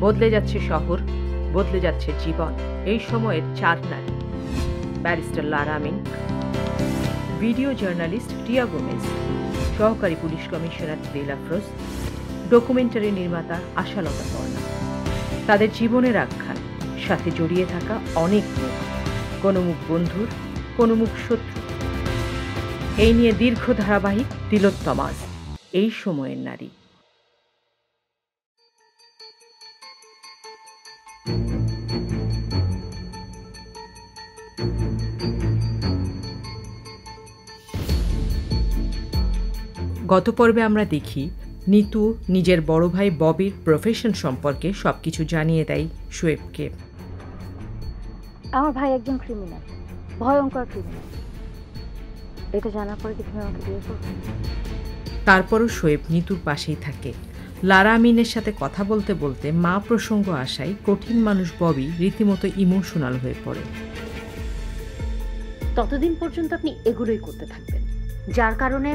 বদলে যাচ্ছে শহর, বদলে যাচ্ছে জীবন। এই সময়ের 4 নারী: barrister Lara Amin, video journalist Tia Gomez, সহকারী police commissioner Dil Afroz, documentary নির্মাতা আশালতা বর্ণা। তাদের জীবনের আখ্যান, সাথে জড়িয়ে থাকা অনেক মুখ, কোনো মুখ বন্ধুর, কোনো মুখ শত্রু। এই নিয়ে দীর্ঘ ধারাবাহিক তিলোত্তমাস, এই সময়ের নারী। গত পর্বে আমরা দেখি নিতু নিজের বড় ভাই ববির প্রফেশন সম্পর্কে সবকিছু জানিয়ে দেয় শোয়েবকে। আমার ভাই একজন ক্রিমিনাল, ভয়ঙ্কর ক্রিমিনাল। এটা জানার পরে কি তুমি আমাকে বিয়ে করবে? তারপরও শোয়েব নিতুর পাশেই থাকে। লারা আমিনের সাথে কথা বলতে বলতে মা প্রসঙ্গ আসায় কঠিন মানুষ ববি রীতিমতো ইমোশনাল হয়ে পড়ে। ততদিন পর্যন্ত আপনি এগুলোই করতে থাকবেন, যার কারণে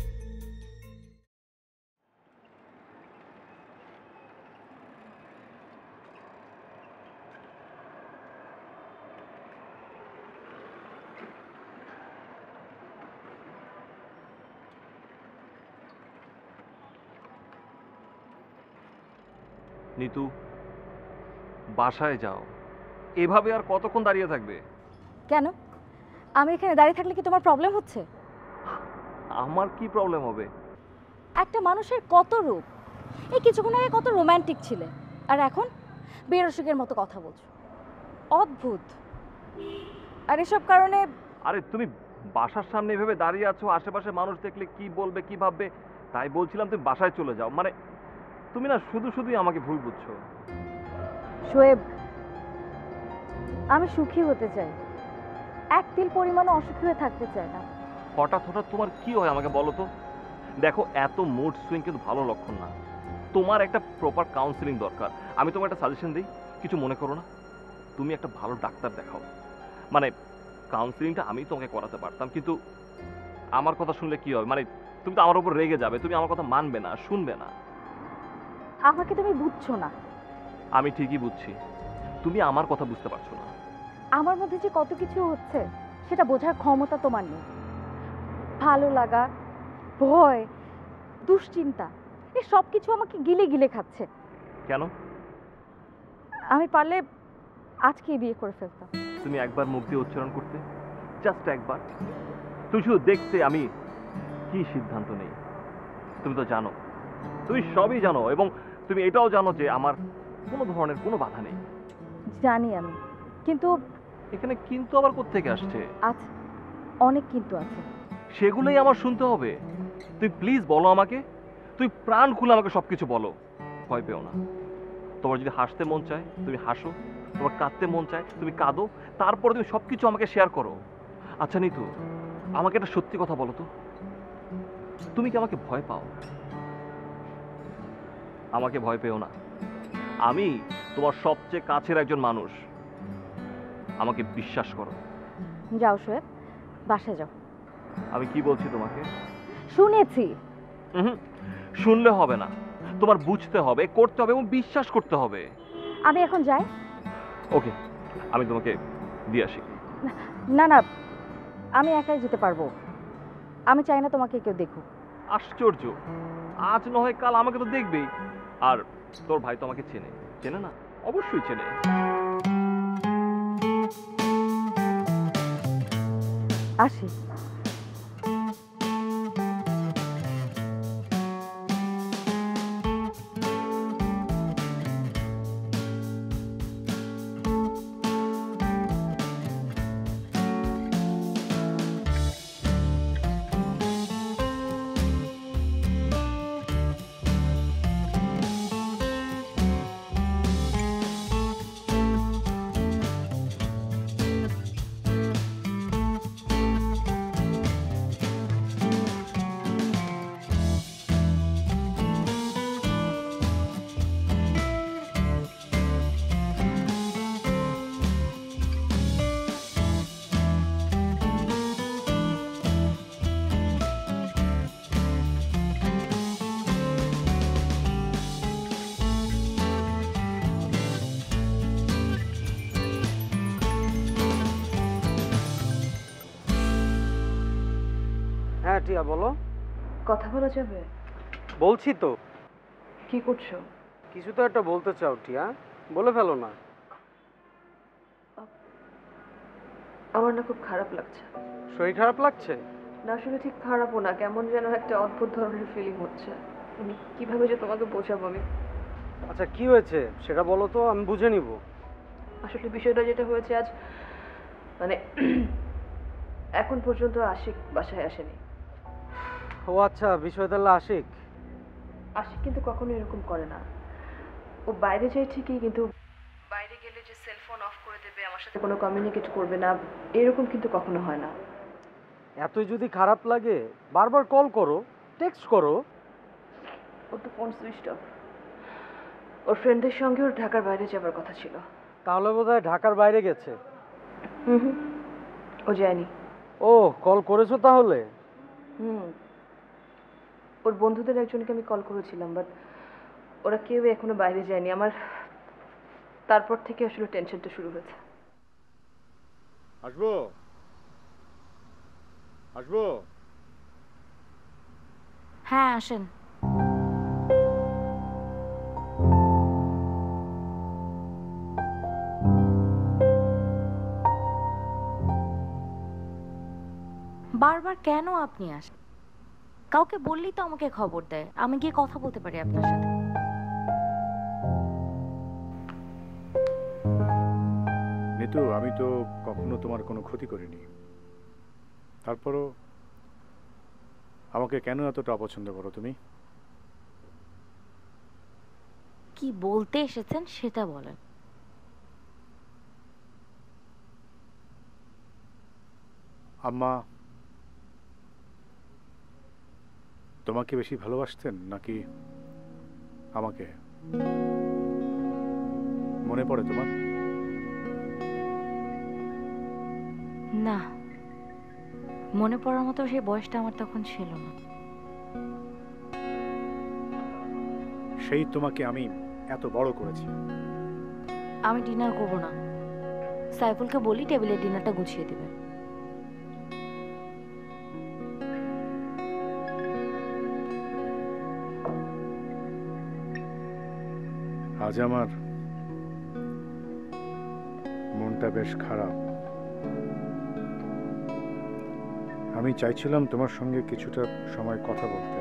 নিতু, বাসায় যাও। এভাবে আর কতক্ষণ দাঁড়িয়ে থাকবে? কেন? আমি এখানে দাঁড়িয়ে থাকলে কি তোমার প্রবলেম হচ্ছে? আমার কি প্রবলেম হবে? একটা মানুষের কত রূপ! এই কিছুক্ষণ আগে কত রোমান্টিক ছিলে, আর এখন বেরসিকের মতো কথা বলছো। অদ্ভুত। আর এসব কারণে আরে তুমি বাসার সামনে এভাবে দাঁড়িয়ে আছো, আশেপাশে মানুষ দেখলে কি বলবে, কি ভাববে, তাই বলছিলাম তুমি বাসায় চলে যাও। মানে তুমি না শুধু শুধুই আমাকে ভুল বুঝছো। শোয়েব, আমি সুখী হতে চাই, এক তিল পরিমাণও অসুখী হয়ে থাকতে চাই না। হঠাৎ হঠাৎ তোমার কি হয় আমাকে বলো তো? দেখো, এত মুড সুইং কিন্তু ভালো লক্ষণ না। তোমার একটা প্রপার কাউন্সিলিং দরকার। আমি তোমার একটা সাজেশন দিই, কিছু মনে করো না। তুমি একটা ভালো ডাক্তার দেখাও। মানে কাউন্সিলিংটা আমি তোমাকে করাতে পারতাম, কিন্তু আমার কথা শুনলে কি হবে? মানে তুমি তো আমার উপর রেগে যাবে, তুমি আমার কথা মানবে না, শুনবে না। আমাকে তুমি বুঝছো না। আমি ঠিকই বুঝছি, তুমি আমার কথা বুঝতে পারছো না। আমার মধ্যে যে কত কিছু হচ্ছে সেটা বোঝার ক্ষমতা তোমার নেই। ভালো লাগা, ভয়, দুশ্চিন্তা, এই সব কিছু আমাকে গিলে গিলে খাচ্ছে। কেন? আমি পারলে আজকেই বিয়ে করে ফেলতাম। তুমি একবার মুখ দিয়ে উচ্চারণ করতে, জাস্ট একবার। তুমি শুধু দেখতে আমি কি সিদ্ধান্ত নেই। তুমি তো জানো, তুমি সবই জানো, এবং তুমি এটাও জানো যে আমার কোনো ধরনের কোনো বাধা নেই। জানি আমি, কিন্তু এখানে কিন্তু আবার কোত্থেকে আসছে? আছে, অনেক কিন্তু আছে। সেগুলোই আমার শুনতে হবে? তুই প্লিজ বলো আমাকে, তুই প্রাণ খুলে আমাকে সবকিছু বলো। ভয় পেও না। তোমার যদি হাসতে মন চায় তুমি হাসো, তোমার কাঁদতে মন চায় তুমি কাঁদো, তারপরে তুমি সবকিছু আমাকে শেয়ার করো। আচ্ছা নিতু, আমাকে একটা সত্যি কথা বলো তো, তুমি কি আমাকে ভয় পাও? আমাকে ভয় পেও না, আমি তোমার সবচেয়ে কাছের একজন মানুষ। আমাকে বিশ্বাস করো। যাও শোয়েব, বাসায় যাও। আমি কি বলছি তোমাকে? শুনেছি। শুনলে হবে না, তোমার বুঝতে হবে, করতে হবে এবং বিশ্বাস করতে হবে। আমি এখন যাই। ওকে, আমি তোমাকে দিয়ে আসি। না না, আমি একাই যেতে পারবো। আমি চাই না তোমাকে কেউ দেখুক। আশ্চর্য, আজ নয় কাল আমাকে তো দেখবেই। আর তোর ভাই তো আমাকে চেনে, চেনে না? অবশ্যই চেনে। আসি। টিয়া বলো। কথা বলা যাবে? বলছি তো। কি করছো? কিছু তো একটা বলতে চাও টিয়া, বলে ফেলো না। আমার না খুব খারাপ লাগছে। শরীর খারাপ লাগছে? না আসলে ঠিক খারাপও না, কেমন যেন একটা অদ্ভুত ধরনের ফিলিং হচ্ছে। আমি কিভাবে যে তোমাকে বোঝাবো আমি। আচ্ছা কি হয়েছে সেটা বলো তো, আমি বুঝে নিব। আসলে বিষয়টা যেটা হয়েছে আজ, মানে এখন পর্যন্ত আশিক বাসায় আসেনি। ও আচ্ছা, বিষয় তাহলে আশিক। আশিক কিন্তু কখনো এরকম করে না। ও বাইরে যায় ঠিকই, কিন্তু বাইরে গেলে যে সেলফোন অফ করে দেবে, আমার সাথে কোনো কমিউনিকেট করবে না, এরকম কিন্তু কখনো হয় না। এতই যদি খারাপ লাগে বারবার কল করো, টেক্সট করো। ওর তো ফোন সুইচ অফ। ওর ফ্রেন্ডদের সঙ্গে ওর ঢাকার বাইরে যাবার কথা ছিল। তাহলে বোধহয় ঢাকার বাইরে গেছে। হুম, ও যায়নি। ও কল করেছো তাহলে? হুম, ওর বন্ধুদের একজনকে আমি কল করেছিলাম, বাট ওরা কেউ এখনো বাইরে যায়নি। আমার তারপর থেকে আসলে টেনশনটা শুরু হয়েছে। আসবো আসবো। হ্যাঁ আসেন। বারবার কেন আপনি আসেন? কাউকে বললেই তো আমাকে খবর দেয়, আমি গিয়ে কথা বলতে পারি আপনার সাথে। নিতু, আমি তো কখনো তোমার কোনো ক্ষতি করিনি, তারপরও আমাকে কেন এতটা অপছন্দ করো তুমি? কি বলতে এসেছেন সেটা বলেন। আম্মা তোমাকে বেশি ভালোবাসতেন নাকি আমাকে? মনে পড়ে তোমার? না, মনে পড়ার মতো সেই বয়সটা আমার তখন ছিল না। সেই তোমাকে আমি এত বড় করেছি। আমি ডিনার করব না, সাইফুলকে বলি টেবিলে ডিনারটা গুছিয়ে দেবে। আজ আমার মনটা বেশ খারাপ। আমি চাইছিলাম তোমার সঙ্গে কিছুটা সময় কথা বলতে,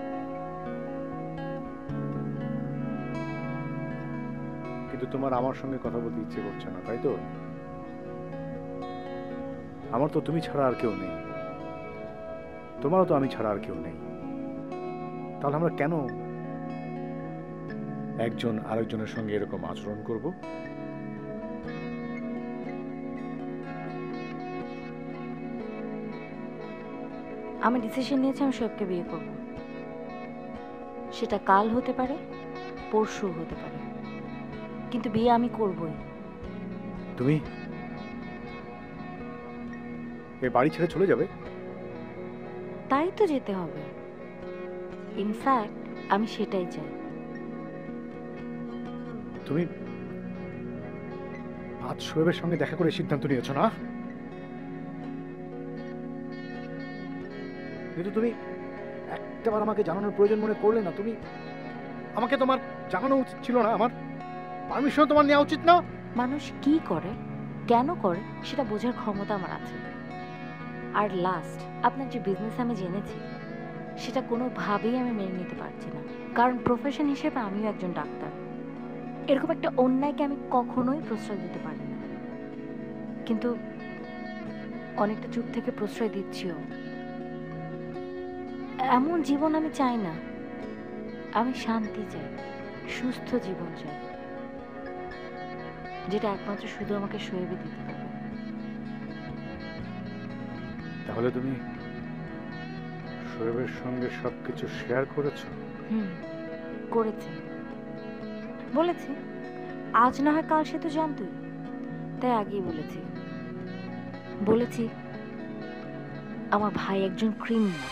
কিন্তু তোমার আমার সঙ্গে কথা বলতে ইচ্ছে করছে না, তাই তো? আমার তো তুমি ছাড়া আর কেউ নেই, তোমারও তো আমি ছাড়া আর কেউ নেই। তাহলে আমরা কেন একজন আরেকজনের সঙ্গে এরকম আচরণ করব? আমি ডিসিশন নিয়েছি আমি শোয়েবকে বিয়ে করব। সেটা কাল হতে পারে, পরশু হতে পারে, কিন্তু বিয়ে আমি করবই। তুমি এই বাড়ি ছেড়ে চলে যাবে? তাই তো যেতে হবে। ইনফ্যাক্ট আমি সেটাই চাই। তুমি আজ শোয়েবের সঙ্গে দেখা করে সিদ্ধান্ত নিয়েছো না? কিন্তু তুমি একটাবার আমাকে জানানোর প্রয়োজন মনে করলে না? তুমি আমাকে তোমার জানানো উচিত ছিল না? আমার পারমিশন তোমার নেওয়া উচিত না? মানুষ কি করে, কেন করে, সেটা বোঝার ক্ষমতা আমার আছে। আর লাস্ট আপনার যে বিজনেস আমি জেনেছি, সেটা কোনোভাবেই আমি মেনে নিতে পারছি না। কারণ প্রফেশন হিসেবে আমিও একজন ডাক্তার। এরকম একটা অন্যায়কে আমি কখনোই প্রশ্রয় দিতে পারি না। কিন্তু অনেকটা চুপ থেকে প্রশ্রয় দিচ্ছিও। এমন জীবন আমি চাই না। আমি শান্তি চাই, সুস্থ জীবন চাই, যেটা একমাত্র শুধু আমাকে শোয়েবে দিতে পারবে। তাহলে তুমি শোয়েবের সঙ্গে সবকিছু শেয়ার করেছো? করেছি, বলেছি। আজ না হয় কাল সে তো জানতই, তাই আগেই বলেছি। বলেছি আমার ভাই একজন ক্রিমিনাল।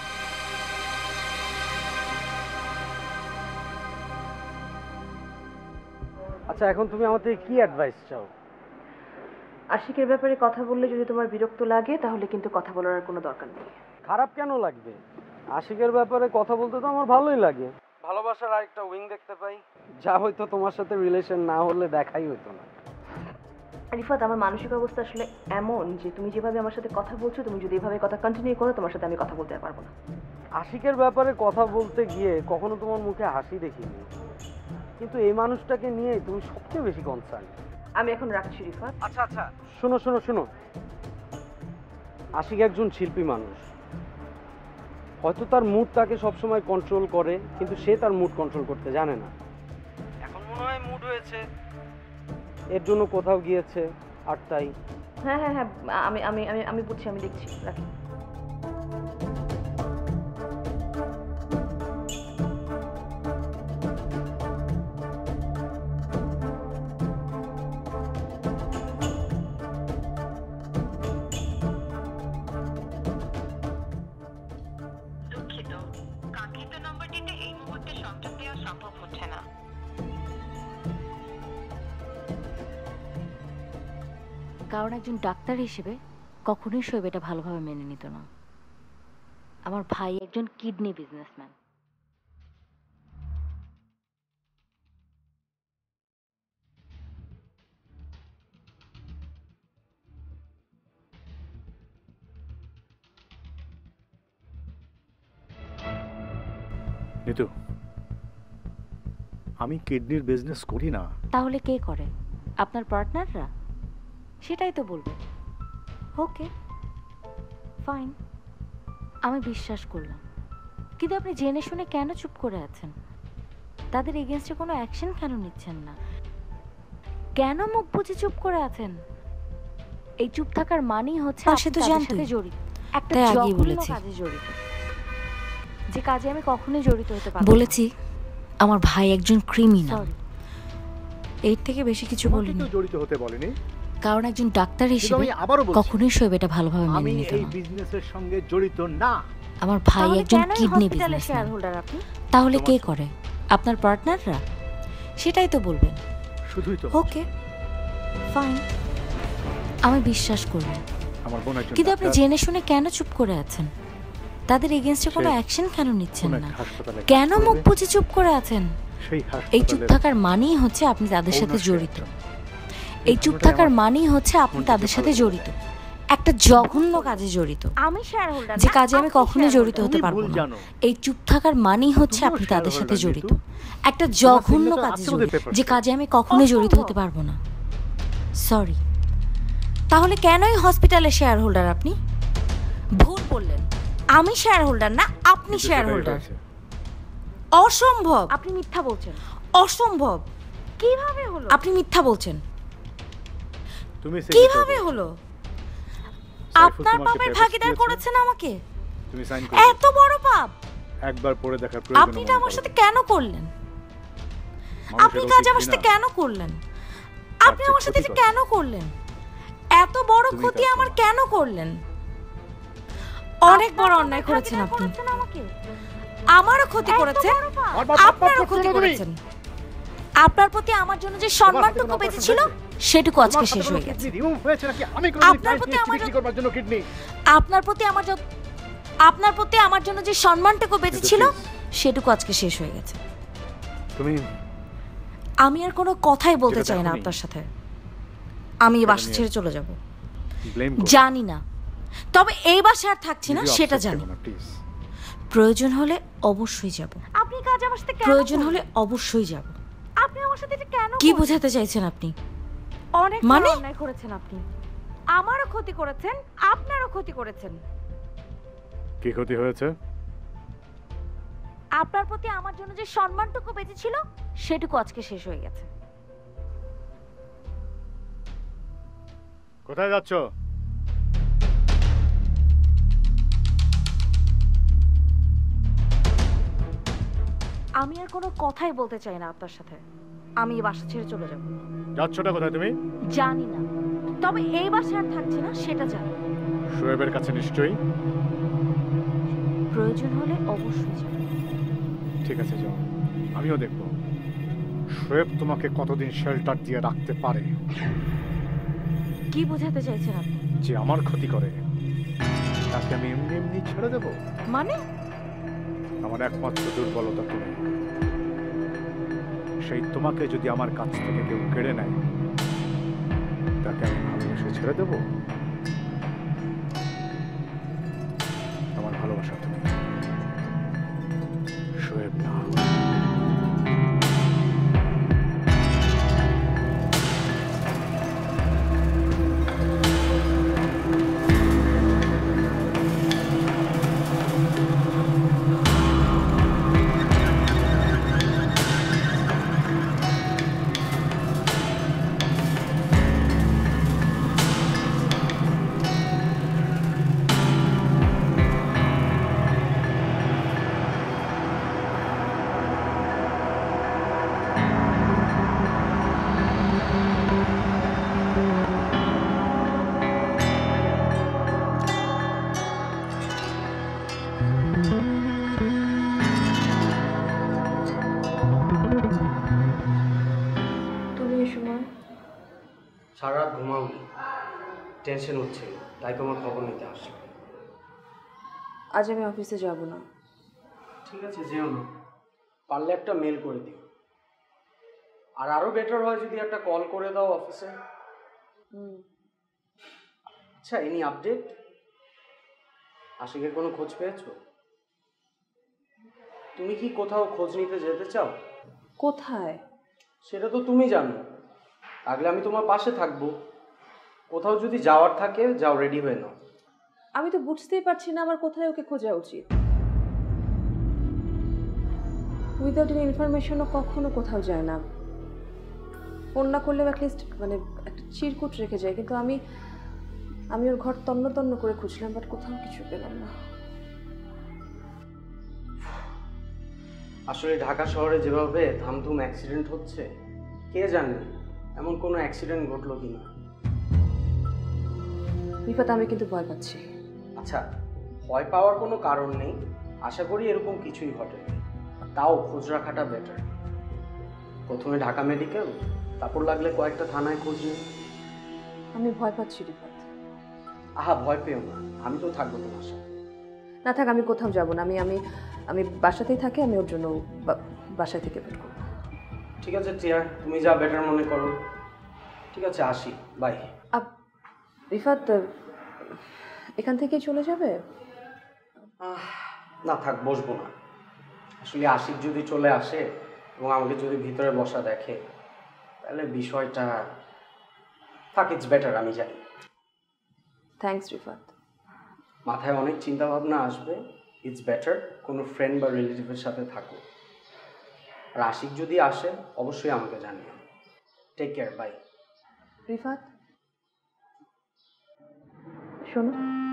আচ্ছা এখন তুমি আমার থেকে কি অ্যাডভাইস চাও? আশিকের ব্যাপারে কথা বললে যদি তোমার বিরক্ত লাগে, তাহলে কিন্তু কথা বলার আর কোনো দরকার নেই। খারাপ কেন লাগবে? আশিকের ব্যাপারে কথা বলতে তো আমার ভালোই লাগে। ভালোবাসার আরেকটা উইং দেখতে পাই, যা হয়তো তোমার সাথে রিলেশন না হলে দেখাই হতো না। রিফাত, আমার মানসিক অবস্থা আসলে এমন যে তুমি যেভাবে আমার সাথে কথা বলছো, তুমি যদি এভাবে কথা কন্টিনিউ করো, তোমার সাথে আমি কথা বলতে পারবো না। আশিকের ব্যাপারে কথা বলতে গিয়ে কখনো তোমার মুখে হাসি দেখিনি, কিন্তু এই মানুষটাকে নিয়ে তুমি সবচেয়ে বেশি কনসার্ন। আমি এখন রাখছি রিফাত। আচ্ছা আচ্ছা, শোনো শোনো শোনো, আশিক একজন শিল্পী মানুষ। হয়তো তার মুড তাকে সবসময় কন্ট্রোল করে, কিন্তু সে তার মুড কন্ট্রোল করতে জানে না। এখন মনে হয় মুড হয়েছে, এর জন্য কোথাও গিয়েছে, আর তাই। হ্যাঁ হ্যাঁ হ্যাঁ, আমি আমি আমি আমি বুঝছি, আমি দেখছি, রাখি। দুঃখিত, কাঙ্ক্ষিত নম্বরটিতে এই মুহূর্তে সংযোগ দেওয়া সম্ভব হচ্ছে না। কারণ একজন ডাক্তার হিসেবে কখনোই শোয়েব এটা ভালোভাবে মেনে নিত না। আমার ভাই একজন কিডনি বিজনেসম্যান। নিতু, আমি কিডনির বিজনেস করি না। তাহলে কে করে? আপনার পার্টনাররা? সেটাই তো বলবে। ওকে ফাইন, আমি বিশ্বাস করলাম, কিন্তু আপনি জেনে শুনে কেন চুপ করে আছেন? তাদের এগেনস্টে কোনো অ্যাকশন কেন নিচ্ছেন না? কেন মুখ বুজে চুপ করে আছেন? এই চুপ থাকার মানেই হচ্ছে সে তো আপনি তাদের জানতোই। সাথে জড়িত, একটা তাই আগেই জঘন্য বলেছি। কাজে জড়িত, যে কাজে আমি কখনোই জড়িত হতে পারবো না। বলেছি আমার ভাই একজন ক্রিমিনাল। সরি, এর থেকে বেশি কিছু তোমাকে বলিনি। কেউ জড়িত হতে বলেনি, কারণ একজন ডাক্তার কিন্তু হিসেবে আমি আবারও বলছি, কখনোই শোয়েব এটা ভালোভাবে আমি মেনে নিত এই না। বিজনেসের সঙ্গে জড়িত না। আমার ভাই তাহলে একজন কেনই কিডনি হসপিটালে শেয়ার বিজনেসম্যান। হোল্ডার আপনি? তাহলে কে তোমার- করে? আপনার পার্টনাররা? সেটাই তো বলবেন। শুধুই তো ওকে ফাইন, আমি বিশ্বাস করলাম, আমার বোন একজন কিন্তু আপনি ডাক্তার, জেনে শুনে কেন চুপ করে আছেন? তাদের এগেনস্টে কোনো সে অ্যাকশন কেন নিচ্ছেন কোনো না? একটা হাসপাতালে কাজ কেন মুখ করবে। বুজে চুপ করে আছেন? সেই এই চুপ হাসপাতালের থাকার মানেই হচ্ছে আপনি তাদের সাথে owner সে জড়িত। একজন। এই চুপ ঘটনাটাই থাকার আমার মানেই হচ্ছে আপনি মনটাকে তাদের সাথে ভালো জড়িত, একটা জঘন্য কাজে জড়িত, আমি শেয়ার হোল্ডার, যে কাজে আমি কখনোই জড়িত হতে তুমি পারবো ভুল না। জানো। এই চুপ থাকার মানেই হচ্ছে তুমিও আপনি তাদের সাথে shareholder, জড়িত, নিতু। একটা জঘন্য signature কাজে আছে ওদের জড়িত, papers যে এ। কাজে আমি কখনোই জড়িত অসম্ভব। হতে পারবো না। সরি, তাহলে কেনই হসপিটালে শেয়ার হোল্ডার আপনি? ভুল বললেন, আমি শেয়ার হোল্ডার না, আপনি কিন্তু শেয়ার সেটাই হোল্ডার। হয়েছে। অসম্ভব, আপনি মিথ্যা বলছেন। অসম্ভব, কিভাবে হলো? আপনি মিথ্যা বলছেন। তুমি কিভাবে হলো? সাইফুল আপনার তোমাকে পাপের papers ভাগিদার দিয়েছে, করেছেন আমাকে। তুমি সাইন এত বড় পাপ একবার পড়ে দেখার প্রয়োজন আপনি এটা আমার সাথে কেন করলেন? আপনি কাজ আমার সাথে কেন করলেন? আপনি যে আমার সাথে ক্ষতি এটা করে। কেন করলেন? এত বড় তুমি ক্ষতি তার আমার প্রমাণ। কেন করলেন? অনেক বড় অন্যায় করেছেন আপনি, আমাকে আমারও ক্ষতি করেছেন, আপনারও ক্ষতি করেছেন। আপনার প্রতি আমার জন্য যে সম্মানটুকু বেঁচে ছিল সেটুকু আজকে শেষ হয়ে গেছে। রিমুভ হয়েছে নাকি আমি আপনার প্রতি আমার বিক্রি করবার জন্য কিডনি আপনার প্রতি আমার জন্য যে সম্মানটুকু বেঁচে ছিল সেটুকু আজকে শেষ হয়ে গেছে। তুমি আমি আর কোনো কথাই বলতে যেটা চাই না দেখোনি। আপনার সাথে। আমি এই সেটা বাসা নিয়ে ছেড়ে চলে যাব। ব্লেম জানি না, তবে এই বাসায় আর থাকছি না সেটা জানি। প্লিজ প্রয়োজন হলে অবশ্যই যাব, আপনি কাজ আমার সাথে কেন প্রয়োজন করলেন? হলে অবশ্যই যাব। আপনি আমার সাথে এটা কেন কি করলেন? বোঝাতে চাইছেন আপনি? অনেক মানে? বড় অন্যায় করেছেন আপনি। আমারও ক্ষতি করেছেন, আপনারও ক্ষতি করেছেন। কি ক্ষতি হয়েছে? আপনার প্রতি আমার জন্য যে সম্মানটুকু বেঁচে ছিল সেটুকু আজকে শেষ হয়ে গেছে। কোথায় যাচ্ছ? আমি আর কোনো কথাই বলতে চাই না আপনার সাথে। আমি এই বাসা ছেড়ে চলে যাব। যাচ্ছটা কোথায় তুমি? জানি না, তবে এই বাসায় আর থাকছি না সেটা জানি। শোয়েবের কাছে নিশ্চয়ই। প্রয়োজন হলে অবশ্যই যাব। ঠিক আছে যাও, আমিও দেখব শোয়েব তোমাকে কতদিন শেল্টার দিয়ে রাখতে পারে। কি বোঝাতে চাইছেন আপনি? যে আমার ক্ষতি করে তাকে আমি এমনি এমনি ছেড়ে দেবো? মানে আমার একমাত্র দুর্বলতা তুমি। সেই তোমাকে যদি আমার কাছ থেকে কেউ কেড়ে নেয়, তাকে আমি ভালোবেসে ছেড়ে দেব? আমার ভালোবাসা তুমি, শোয়েব না। সারা রাত ঘুমাওনি, টেনশন হচ্ছিল, তাই তোমার খবর নিতে আসলাম। আজ আমি অফিসে যাব না। ঠিক আছে, যেও না, পারলে একটা মেল করে দিও। আর আরো বেটার হয় যদি একটা কল করে দাও অফিসে। আচ্ছা, এনি আপডেট? আশিকের কোনো খোঁজ পেয়েছো? তুমি কি কোথাও খোঁজ নিতে যেতে চাও? কোথায়? সেটা তো তুমি জানো, থাকলে আমি তোমার পাশে থাকবো। কোথাও যদি যাওয়ার থাকে, যাও, রেডি হয়ে নাও। আমি তো বুঝতেই পারছি না আমার কোথায় ওকে খোঁজা উচিত। উইদাউট এনি ইনফরমেশনও কখনো কোথাও যায় না। ফোন না করলেও অ্যাটলিস্ট মানে একটা চিরকুট রেখে যায়, কিন্তু আমি ওর ঘর তন্ন তন্ন করে খুঁজলাম, বাট কোথাও কিছু পেলাম না। আসলে ঢাকা শহরে যেভাবে থামথুম অ্যাক্সিডেন্ট হচ্ছে, কে জানে এমন কোনো অ্যাক্সিডেন্ট ঘটলো কিনা। রিফাত, আমি কিন্তু ভয় পাচ্ছি। আচ্ছা, ভয় পাওয়ার কোনো কারণ নেই, আশা করি এরকম কিছুই ঘটেনি। তাও খোঁজ রাখাটা বেটার। প্রথমে ঢাকা মেডিকেল, তারপর লাগলে কয়েকটা থানায় খোঁজ নিই। আমি ভয় পাচ্ছি রিফাত। আহা, ভয় পেও না, আমি তো থাকবো তোমার সাথে। না থাক, আমি কোথাও যাব না। আমি বাসাতেই থাকি, আমি ওর জন্য বাসায় থেকে বের করবো। ঠিক আছে টিয়া, তুমি যা বেটার মনে করো। ঠিক আছে, আসি, বাই। রিফাত, এখান থেকেই চলে যাবে? না থাক, বসবো না। আসলে আশিক যদি চলে আসে এবং আমাকে যদি ভিতরে বসা দেখে, তাহলে বিষয়টা থাক, ইটস বেটার, আমি জানি। থ্যাঙ্কস রিফাত। মাথায় অনেক চিন্তা ভাবনা আসবে, ইটস বেটার কোনো ফ্রেন্ড বা রিলেটিভের সাথে থাকো। আর আশিক যদি আসে, অবশ্যই আমাকে জানিও। Take care, by. রিফাত, শোনো,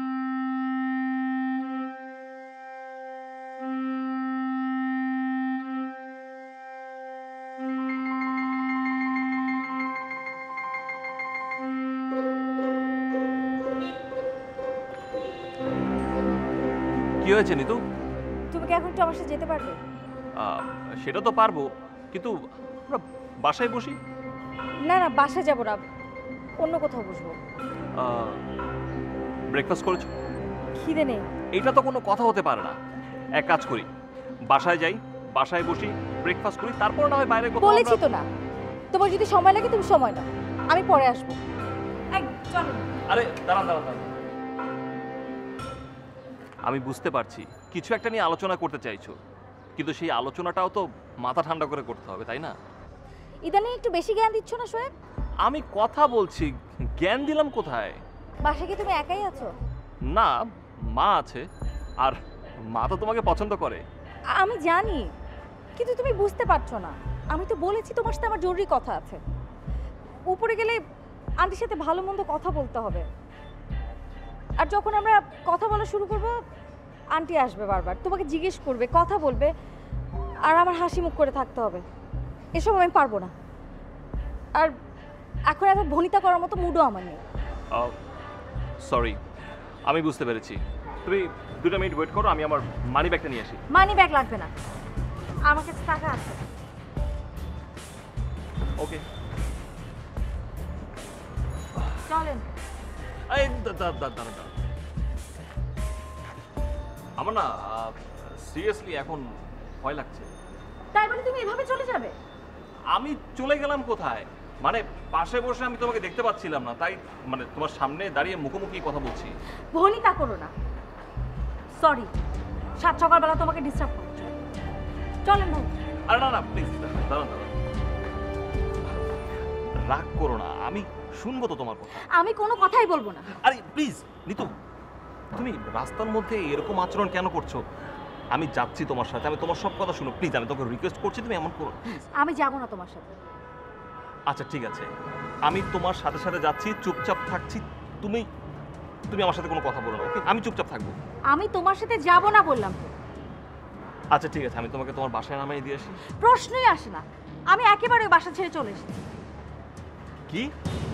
কি হয়েছে নিতু? তুমি কি এখন একটু আমার সাথে যেতে পারবে? সেটা তো পারবো, কিন্তু আমরা বাসায় বসি। না না, বাসায় যাব না, অন্য কোথাও বসবো। ব্রেকফাস্ট করেছো? খিদে নেই। এটা তো কোনো কথা হতে পারে না। এক কাজ করি, বাসায় যাই, বাসায় বসি, ব্রেকফাস্ট করি, তারপর না হয় বাইরে কোথাও। বলেছি তো না, তোমার যদি সময় লাগে তুমি সময় নাও, আমি পরে আসবো। চলো। আরে দাঁড়ান দাঁড়ান দাঁড়ান, আমি বুঝতে পারছি কিছু একটা নিয়ে আলোচনা করতে চাইছো, কিন্তু সেই আলোচনাটাও তো মাথা ঠান্ডা করে করতে হবে, তাই না? ইদানিং একটু বেশি জ্ঞান দিচ্ছ না শোয়েব? আমি কথা বলছি, জ্ঞান দিলাম কোথায়? বাসায় কি তুমি একাই আছো? না, মা আছে, আর মা তো তোমাকে পছন্দ করে। আমি জানি, কিন্তু তুমি বুঝতে পারছো না। আমি তো বলেছি তোমার সাথে আমার জরুরি কথা আছে। উপরে গেলে আন্টির সাথে ভালো মন্দ কথা বলতে হবে, আর যখন আমরা কথা বলা শুরু করব আন্টি আসবে বারবার, তোমাকে জিজ্ঞেস করবে, কথা বলবে, আর আমার হাসি মুখ করে থাকতে হবে। এসব আমি পারবো না। আর এখন এত ভনিতা করার মতো মুডও আমার নেই। সরি, আমি বুঝতে পেরেছি। তুমি 2 মিনিট ওয়েট করো, আমি আমার মানি ব্যাগটা নিয়ে আসি। মানি ব্যাগ লাগবে না, আমার কাছে টাকা আছে। ওকে, চলেন। এই দাঁড়ান, আমার না সিরিয়াসলি এখন ভয় লাগছে। তাই বলে তুমি এভাবে চলে যাবে? আমি চলে গেলাম কোথায়? মানে পাশে বসে আমি তোমাকে দেখতে পাচ্ছিলাম না, তাই মানে তোমার সামনে দাঁড়িয়ে মুখোমুখি কথা বলছি। ভনিতা করো না, সরি সাত সকালবেলা তোমাকে ডিস্টার্ব করছি। চলেন ভাই। আরে না না প্লিজ দাঁড়ান দাঁড়ান, রাগ করো না, আমি শুনবো তো তোমার কথা। আমি কোনো কথাই বলবো না। আরে প্লিজ নিতু, তুমি রাস্তার মধ্যে এরকম আচরণ কেন করছো? আমি যাচ্ছি তোমার সাথে, আমি তোমার সব কথা শুনো প্লিজ, আমি তোকে রিকোয়েস্ট করছি তুমি এমন করো প্লিজ। আমি যাবো না তোমার সাথে। আচ্ছা ঠিক আছে, আমি তোমার সাথে সাথে যাচ্ছি, চুপচাপ থাকছি, তুমি তুমি আমার সাথে কোনো কথা বলো না, ওকে? আমি চুপচাপ থাকবো। আমি তোমার সাথে যাব না বললাম তো। আচ্ছা ঠিক আছে, আমি তোমাকে তোমার বাসায় নামিয়ে দিয়ে আসি। প্রশ্নই আসে না, আমি একেবারে ওই বাসা ছেড়ে চলে এসেছি। কি?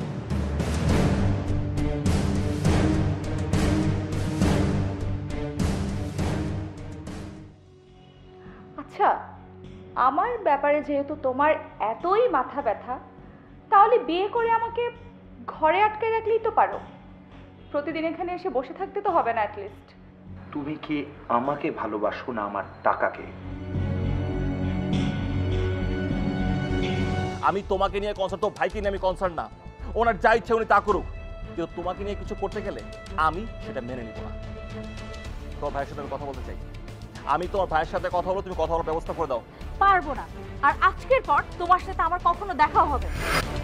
আচ্ছা, আমার ব্যাপারে যেহেতু তোমার এতই মাথা ব্যথা, তাহলে বিয়ে করে আমাকে ঘরে আটকে রাখলেই তো পারো। প্রতিদিন এখানে এসে বসে থাকতে তো হবে না অ্যাটলিস্ট। তুমি কি আমাকে ভালোবাসো না আমার টাকাকে? আমি তোমাকে নিয়ে কনসার্ন, তো ভাইকে নিয়ে আমি কনসার্ন না। ওনার যা ইচ্ছে উনি তা করুক, কিন্তু তোমাকে নিয়ে কিছু করতে গেলে আমি সেটা মেনে নিব না। তোমার ভাইয়ের সাথে আমি কথা বলতে চাই, আমি তোমার ভাইয়ের সাথে কথা বলো, তুমি কথা বলার ব্যবস্থা করে দাও। পারবো না, আর আজকের পর তোমার সাথে আমার কখনো দেখাও হবে না।